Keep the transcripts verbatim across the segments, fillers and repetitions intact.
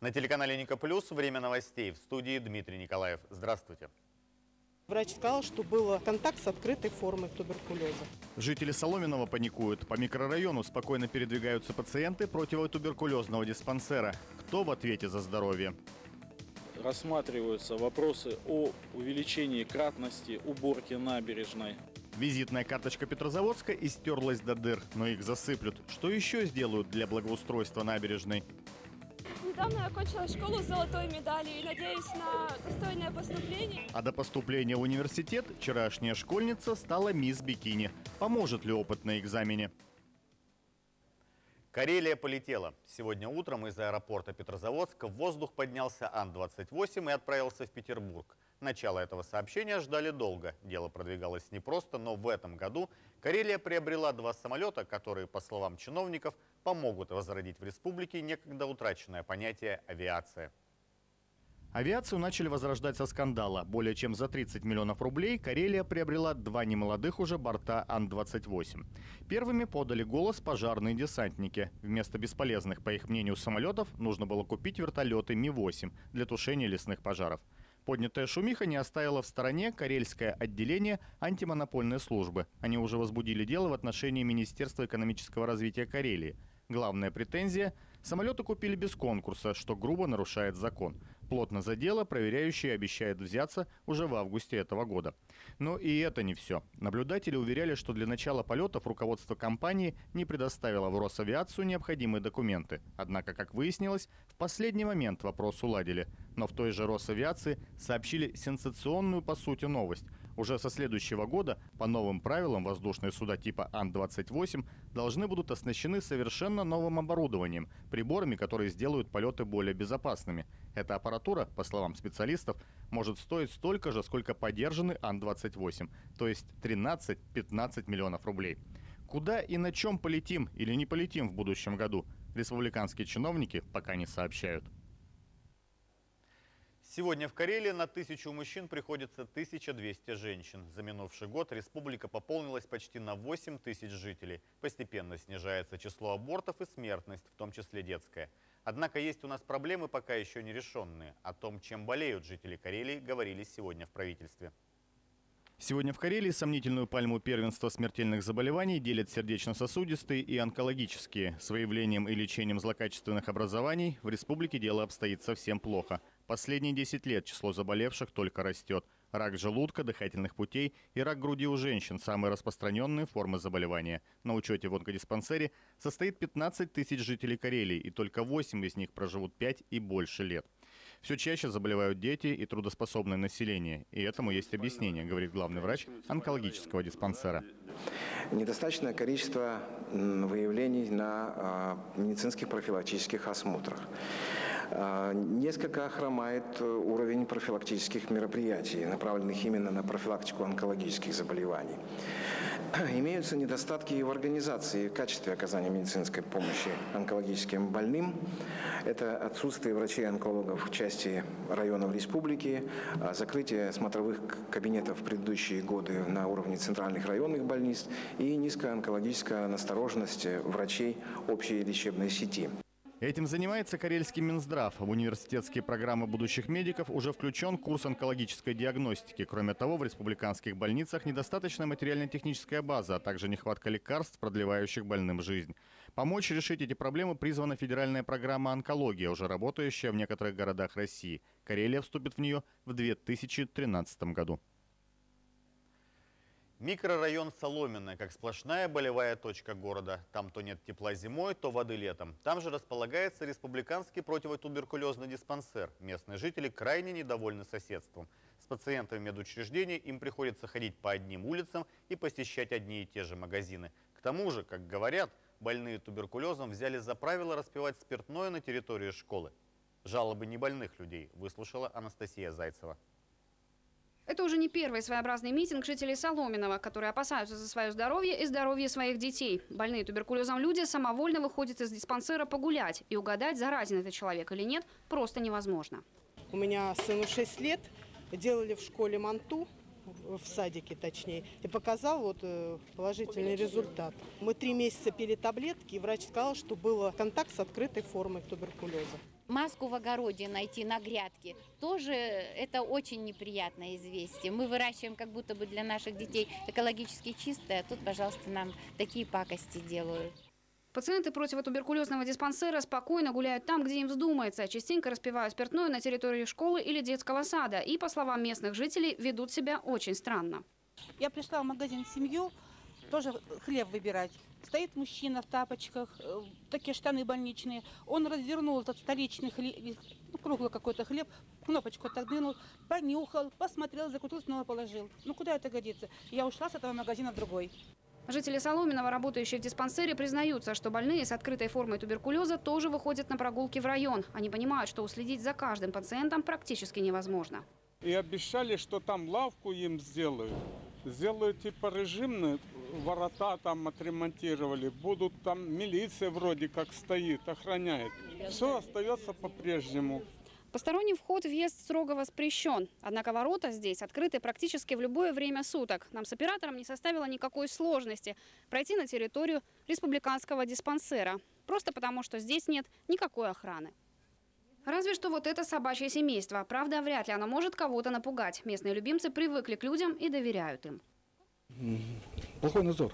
На телеканале Ника Плюс время новостей. В студии Дмитрий Николаев. Здравствуйте. Врач сказал, что был контакт с открытой формой туберкулеза. Жители Соломенного паникуют. По микрорайону спокойно передвигаются пациенты противотуберкулезного диспансера. Кто в ответе за здоровье? Рассматриваются вопросы о увеличении кратности уборки набережной. Визитная карточка Петрозаводска истерлась до дыр, но их засыплют. Что еще сделают для благоустройства набережной? Недавно я окончила школу с золотой медалью и надеюсь на достойное поступление. А до поступления в университет вчерашняя школьница стала мисс Бикини. Поможет ли опыт на экзамене? Карелия полетела. Сегодня утром из аэропорта Петрозаводска в воздух поднялся Ан двадцать восемь и отправился в Петербург. Начало этого сообщения ждали долго. Дело продвигалось непросто, но в этом году Карелия приобрела два самолета, которые, по словам чиновников, помогут возродить в республике некогда утраченное понятие «авиация». Авиацию начали возрождать со скандала. Более чем за тридцать миллионов рублей Карелия приобрела два немолодых уже борта Ан двадцать восемь. Первыми подали голос пожарные десантники. Вместо бесполезных, по их мнению, самолетов нужно было купить вертолеты Ми восемь для тушения лесных пожаров. Поднятая шумиха не оставила в стороне карельское отделение антимонопольной службы. Они уже возбудили дело в отношении Министерства экономического развития Карелии. Главная претензия – самолеты купили без конкурса, что грубо нарушает закон. Плотно за дело проверяющие обещают взяться уже в августе этого года. Но и это не все. Наблюдатели уверяли, что для начала полетов руководство компании не предоставило в Росавиацию необходимые документы. Однако, как выяснилось, в последний момент вопрос уладили. Но в той же Росавиации сообщили сенсационную по сути новость. Уже со следующего года по новым правилам воздушные суда типа Ан двадцать восемь должны будут оснащены совершенно новым оборудованием, приборами, которые сделают полеты более безопасными. Эта аппаратура, по словам специалистов, может стоить столько же, сколько подержанный Ан двадцать восемь, то есть тринадцать-пятнадцать миллионов рублей. Куда и на чем полетим или не полетим в будущем году, республиканские чиновники пока не сообщают. Сегодня в Карелии на тысячу мужчин приходится тысяча двести женщин. За минувший год республика пополнилась почти на восемь тысяч жителей. Постепенно снижается число абортов и смертность, в том числе детская. Однако есть у нас проблемы, пока еще не решенные. О том, чем болеют жители Карелии, говорили сегодня в правительстве. Сегодня в Карелии сомнительную пальму первенства смертельных заболеваний делят сердечно-сосудистые и онкологические. С выявлением и лечением злокачественных образований в республике дело обстоит совсем плохо. Последние десять лет число заболевших только растет. Рак желудка, дыхательных путей и рак груди у женщин – самые распространенные формы заболевания. На учете в онкодиспансере состоит пятнадцать тысяч жителей Карелии, и только восемь из них проживут пять и больше лет. Все чаще заболевают дети и трудоспособное население. И этому есть объяснение, говорит главный врач онкологического диспансера. Недостаточное количество выявлений на медицинских профилактических осмотрах. Несколько хромает уровень профилактических мероприятий, направленных именно на профилактику онкологических заболеваний. Имеются недостатки и в организации, в качестве оказания медицинской помощи онкологическим больным. Это отсутствие врачей-онкологов в части районов республики, закрытие смотровых кабинетов в предыдущие годы на уровне центральных районных больниц и низкая онкологическая настороженность врачей общей лечебной сети. Этим занимается Карельский Минздрав. В университетские программы будущих медиков уже включен курс онкологической диагностики. Кроме того, в республиканских больницах недостаточная материально-техническая база, а также нехватка лекарств, продлевающих больным жизнь. Помочь решить эти проблемы призвана федеральная программа «Онкология», уже работающая в некоторых городах России. Карелия вступит в нее в две тысячи тринадцатом году. Микрорайон Соломенное, как сплошная болевая точка города. Там то нет тепла зимой, то воды летом. Там же располагается республиканский противотуберкулезный диспансер. Местные жители крайне недовольны соседством. С пациентами медучреждений им приходится ходить по одним улицам и посещать одни и те же магазины. К тому же, как говорят, больные туберкулезом взяли за правило распивать спиртное на территории школы. Жалобы небольных людей выслушала Анастасия Зайцева. Это уже не первый своеобразный митинг жителей Соломенного, которые опасаются за свое здоровье и здоровье своих детей. Больные туберкулезом люди самовольно выходят из диспансера погулять, и угадать, заразен этот человек или нет, просто невозможно. У меня сыну шесть лет, делали в школе МАНТУ, в садике точнее, и показал вот положительный результат. Мы три месяца пили таблетки, и врач сказал, что был контакт с открытой формой туберкулеза. Маску в огороде найти на грядке тоже это очень неприятное известие. Мы выращиваем как будто бы для наших детей экологически чистое, а тут, пожалуйста, нам такие пакости делают. Пациенты противотуберкулезного диспансера спокойно гуляют там, где им вздумается, частенько распивают спиртное на территории школы или детского сада и, по словам местных жителей, ведут себя очень странно. Я пришла в магазин «Семью», тоже хлеб выбирать. Стоит мужчина в тапочках, такие штаны больничные. Он развернул этот столичный хлеб, ну, круглый какой-то хлеб, кнопочку отодвинул, понюхал, посмотрел, закрутил, снова положил. Ну куда это годится? Я ушла с этого магазина в другой. Жители Соломенного, работающие в диспансере, признаются, что больные с открытой формой туберкулеза тоже выходят на прогулки в район. Они понимают, что уследить за каждым пациентом практически невозможно. И обещали, что там лавку им сделают. Сделают типа режимные, ворота там отремонтировали. Будут там, милиция вроде как стоит, охраняет. Все остается по-прежнему. Посторонний вход, въезд строго воспрещен. Однако ворота здесь открыты практически в любое время суток. Нам с оператором не составило никакой сложности пройти на территорию республиканского диспансера. Просто потому, что здесь нет никакой охраны. Разве что вот это собачье семейство. Правда, вряд ли оно может кого-то напугать. Местные любимцы привыкли к людям и доверяют им. Плохой надзор.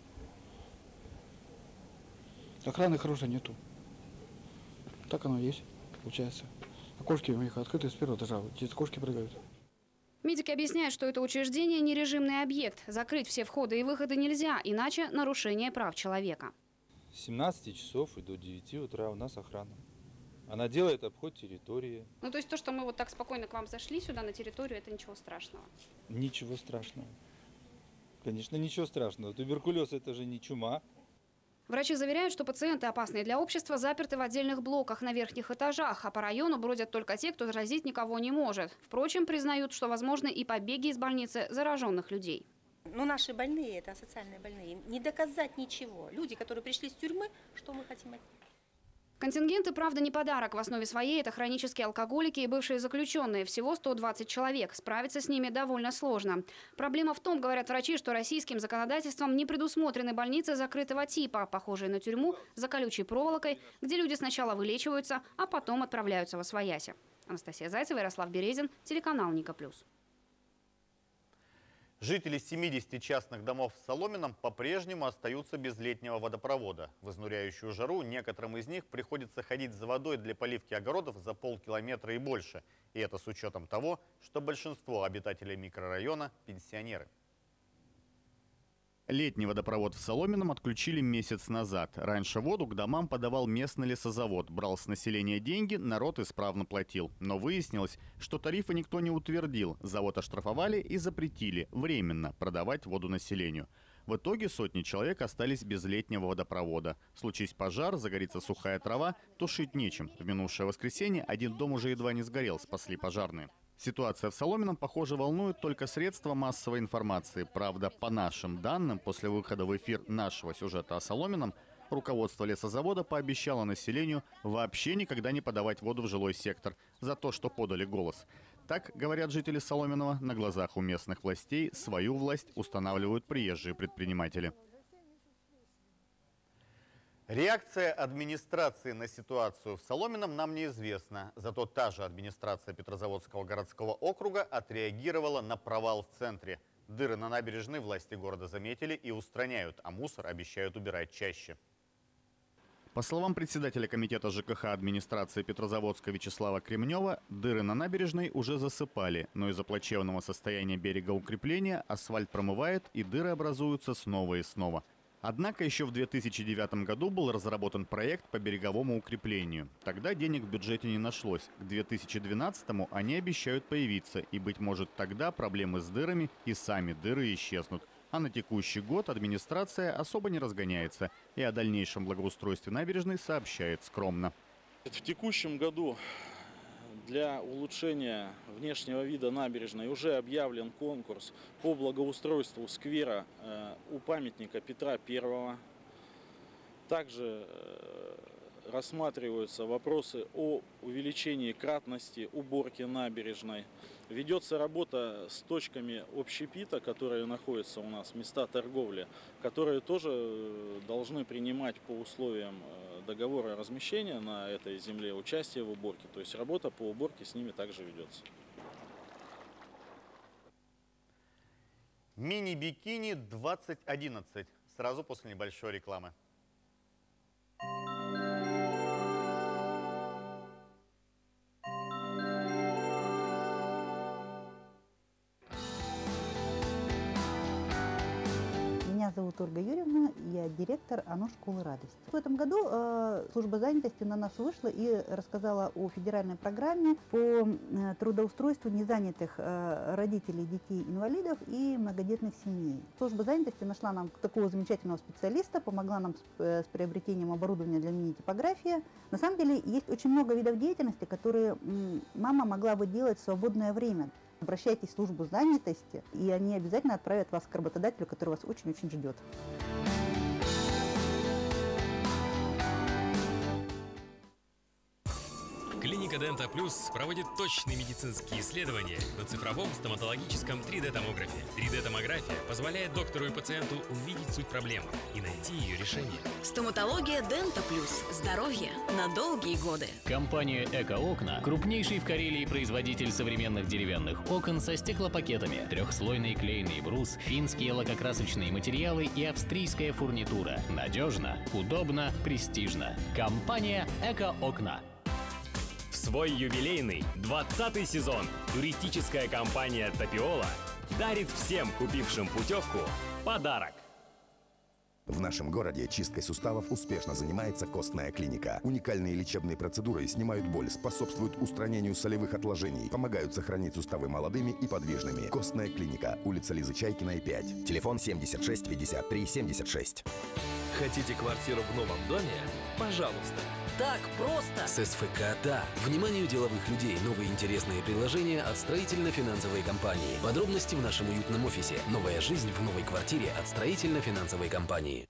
Охраны хорошей нету. Так оно и есть, получается. Окошки у них открыты с первого этажа. Здесь кошки прыгают. Медики объясняют, что это учреждение не режимный объект. Закрыть все входы и выходы нельзя, иначе нарушение прав человека. С семнадцати часов и до девяти утра у нас охрана. Она делает обход территории. Ну, то есть то, что мы вот так спокойно к вам зашли сюда на территорию, это ничего страшного? Ничего страшного. Конечно, ничего страшного. Туберкулез – это же не чума. Врачи заверяют, что пациенты, опасные для общества, заперты в отдельных блоках на верхних этажах, а по району бродят только те, кто заразить никого не может. Впрочем, признают, что возможны и побеги из больницы зараженных людей. Ну, наши больные – это социальные больные. Не доказать ничего. Люди, которые пришли с тюрьмы, что мы хотим от них? Контингенты, правда, не подарок. В основе своей это хронические алкоголики и бывшие заключенные. Всего сто двадцать человек. Справиться с ними довольно сложно. Проблема в том, говорят врачи, что российским законодательством не предусмотрены больницы закрытого типа, похожие на тюрьму, за колючей проволокой, где люди сначала вылечиваются, а потом отправляются восвояси. Анастасия Зайцева, Ярослав Березин, телеканал Ника Плюс. Жители семидесяти частных домов в Соломенном по-прежнему остаются без летнего водопровода. В изнуряющую жару некоторым из них приходится ходить за водой для поливки огородов за полкилометра и больше. И это с учетом того, что большинство обитателей микрорайона – пенсионеры. Летний водопровод в Соломенном отключили месяц назад. Раньше воду к домам подавал местный лесозавод. Брал с населения деньги, народ исправно платил. Но выяснилось, что тарифы никто не утвердил. Завод оштрафовали и запретили временно продавать воду населению. В итоге сотни человек остались без летнего водопровода. Случись пожар, загорится сухая трава, тушить нечем. В минувшее воскресенье один дом уже едва не сгорел, спасли пожарные. Ситуация в Соломенном, похоже, волнует только средства массовой информации. Правда, по нашим данным, после выхода в эфир нашего сюжета о Соломенном, руководство лесозавода пообещало населению вообще никогда не подавать воду в жилой сектор за то, что подали голос. Так, говорят жители Соломенного, на глазах у местных властей свою власть устанавливают приезжие предприниматели. Реакция администрации на ситуацию в Соломенном нам неизвестна. Зато та же администрация Петрозаводского городского округа отреагировала на провал в центре. Дыры на набережной власти города заметили и устраняют, а мусор обещают убирать чаще. По словам председателя комитета ЖКХ администрации Петрозаводска Вячеслава Кремнева, дыры на набережной уже засыпали, но из-за плачевного состояния берега укрепления асфальт промывает и дыры образуются снова и снова. Однако еще в две тысячи девятом году был разработан проект по береговому укреплению. Тогда денег в бюджете не нашлось. К две тысячи двенадцатому они обещают появиться, и, быть может, тогда проблемы с дырами и сами дыры исчезнут. А на текущий год администрация особо не разгоняется и о дальнейшем благоустройстве набережной сообщает скромно. В текущем году для улучшения внешнего вида набережной уже объявлен конкурс по благоустройству сквера у памятника Петра Первого. Также рассматриваются вопросы о увеличении кратности уборки набережной. Ведется работа с точками общепита, которые находятся у нас, места торговли, которые тоже должны принимать по условиям договора размещения на этой земле, участие в уборке. То есть работа по уборке с ними также ведется. Мини-бикини двадцать одиннадцать. Сразу после небольшой рекламы. Меня зовут Ольга Юрьевна, я директор ОНО «Школы радости». В этом году э, служба занятости на нас вышла и рассказала о федеральной программе по э, трудоустройству незанятых э, родителей детей-инвалидов и многодетных семей. Служба занятости нашла нам такого замечательного специалиста, помогла нам с, э, с приобретением оборудования для мини-типографии. На самом деле есть очень много видов деятельности, которые м, мама могла бы делать в свободное время. Обращайтесь в службу занятости, и они обязательно отправят вас к работодателю, который вас очень-очень ждет. Клиника Дента Плюс проводит точные медицинские исследования на цифровом стоматологическом три дэ томографе. три дэ томография позволяет доктору и пациенту увидеть суть проблемы и найти ее решение. Стоматология Дента Плюс. Здоровье на долгие годы. Компания «Эко-окна» – крупнейший в Карелии производитель современных деревянных окон со стеклопакетами, трехслойный клееный брус, финские лакокрасочные материалы и австрийская фурнитура. Надежно, удобно, престижно. Компания «Эко-окна». В свой юбилейный двадцатый сезон туристическая компания «Тапиола» дарит всем купившим путевку подарок. В нашем городе чисткой суставов успешно занимается костная клиника. Уникальные лечебные процедуры снимают боль, способствуют устранению солевых отложений, помогают сохранить суставы молодыми и подвижными. Костная клиника, улица Лизы Чайкиной, пять. Телефон семьдесят шесть пятьдесят три семьдесят шесть. Хотите квартиру в новом доме? Пожалуйста. Так просто! С СФК «Да». Вниманию деловых людей. Новые интересные предложения от строительно-финансовой компании. Подробности в нашем уютном офисе. Новая жизнь в новой квартире от строительно-финансовой компании.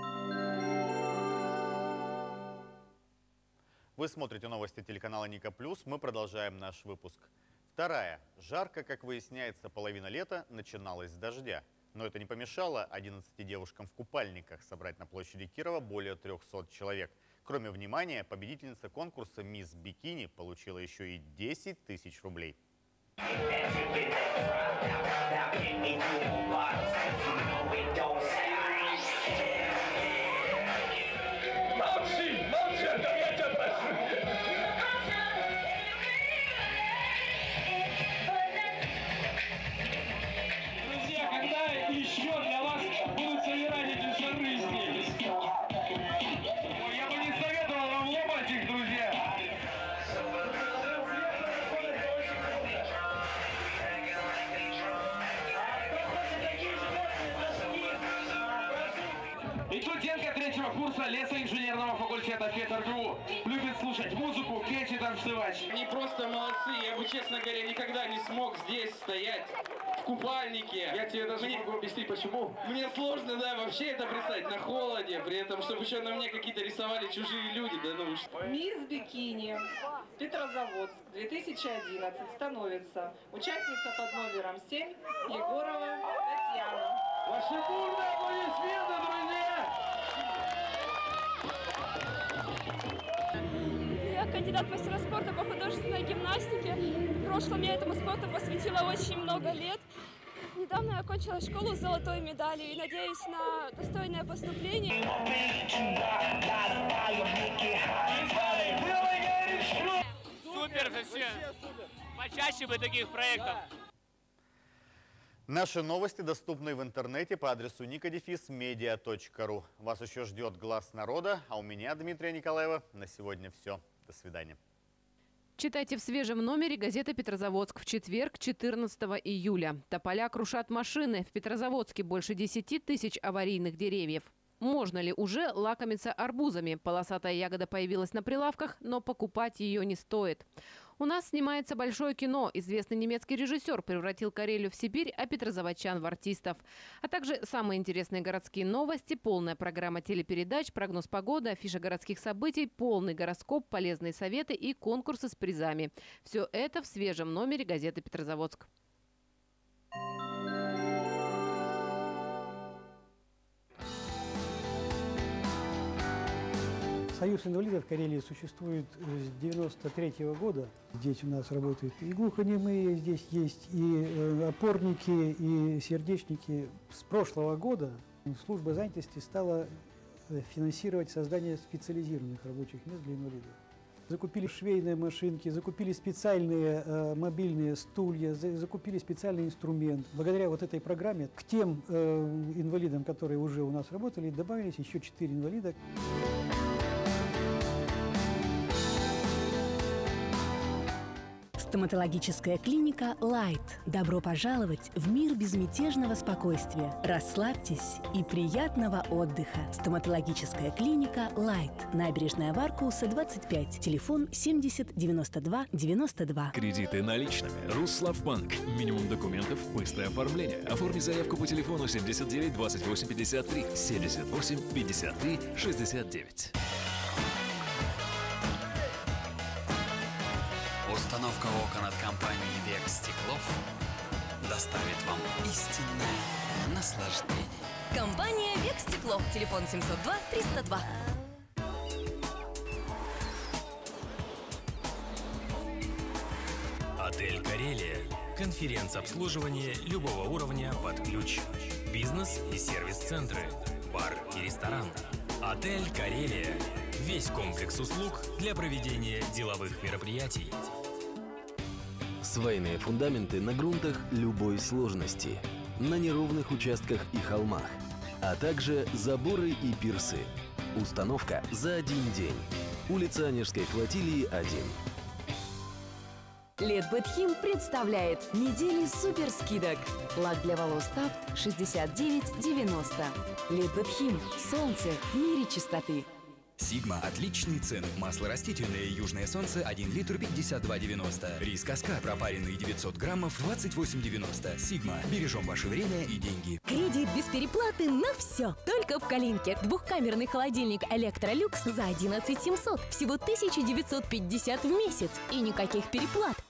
Вы смотрите новости телеканала Ника Плюс. Мы продолжаем наш выпуск. Вторая. Жарко, как выясняется, половина лета начиналась с дождя. Но это не помешало одиннадцати девушкам в купальниках собрать на площади Кирова более трёхсот человек. Кроме внимания, победительница конкурса «Мисс Бикини» получила еще и десять тысяч рублей. Друзья, когда еще для вас будут собирать эти шары здесь? Я бы не советовал вам ломать их, друзья. И студентка третьего курса лесоинженерного факультета ПетРГУ любит слушать музыку, петь и танцевать. Они просто молодцы. Я бы, честно говоря, никогда не смог здесь стоять в купальнике. Я тебе даже не могу объяснить, почему. Мне сложно, да, вообще это представить на холоде, при этом, чтобы еще на мне какие-то рисовали чужие люди, да ну что. Мисс Бикини, Петрозаводск, две тысячи одиннадцать, становится участница под номером семь Егорова Татьяна. Ваши бурные аплодисменты, друзья! Я кандидат в мастера спорта по художественной гимнастике. В прошлом я этому спорту посвятила очень много лет. Недавно я окончила школу с золотой медалью и надеюсь на достойное поступление. Супер совсем! Почаще бы таких проектов! Наши новости доступны в интернете по адресу ник дефис медиа точка ру. Вас еще ждет «Глаз народа», а у меня, Дмитрия Николаева, на сегодня все. До свидания. Читайте в свежем номере газеты «Петрозаводск» в четверг, четырнадцатого июля. Тополя крушат машины. В Петрозаводске больше десяти тысяч аварийных деревьев. Можно ли уже лакомиться арбузами? Полосатая ягода появилась на прилавках, но покупать ее не стоит. У нас снимается большое кино. Известный немецкий режиссер превратил Карелию в Сибирь, а петрозаводчан в артистов. А также самые интересные городские новости, полная программа телепередач, прогноз погоды, афиша городских событий, полный гороскоп, полезные советы и конкурсы с призами. Все это в свежем номере газеты «Петрозаводск». Союз инвалидов Карелии существует с девяносто третьего года. Здесь у нас работают и глухонемые, здесь есть и опорники, и сердечники. С прошлого года служба занятости стала финансировать создание специализированных рабочих мест для инвалидов. Закупили швейные машинки, закупили специальные э, мобильные стулья, за, закупили специальный инструмент. Благодаря вот этой программе к тем э, инвалидам, которые уже у нас работали, добавились еще четыре инвалида. Стоматологическая клиника «Лайт». Добро пожаловать в мир безмятежного спокойствия. Расслабьтесь и приятного отдыха. Стоматологическая клиника «Лайт». Набережная Варкуса, двадцать пять. Телефон семьдесят девяносто два девяносто два. Кредиты наличными. Руславбанк. Минимум документов, быстрое оформление. Оформи заявку по телефону семьдесят девять двадцать восемь пятьдесят три. семьдесят восемь пятьдесят три шестьдесят девять. Установка окон от компании «Век Стеклов» доставит вам истинное наслаждение. Компания «Век Стеклов». Телефон семьсот два триста два. Отель «Карелия». Конференц-обслуживание любого уровня под ключ. Бизнес и сервис-центры. Бар и ресторан. Отель «Карелия». Весь комплекс услуг для проведения деловых мероприятий. Свайные фундаменты на грунтах любой сложности, на неровных участках и холмах, а также заборы и пирсы. Установка за один день. Улица Онежской флотилии, один. Летбетхим представляет недели суперскидок. Лак для волос Тафт шестьдесят девять девяносто. Летбетхим. Солнце в мире чистоты. Сигма. Отличные цены. Масло растительное Южное солнце один литр пятьдесят два девяносто. Рис Каскад пропаренный девятьсот граммов двадцать восемь девяносто. Сигма. Бережем ваше время и деньги. Кредит без переплаты на все. Только в Калинке. Двухкамерный холодильник Электролюкс за одиннадцать семьсот. Всего тысяча девятьсот пятьдесят в месяц. И никаких переплат.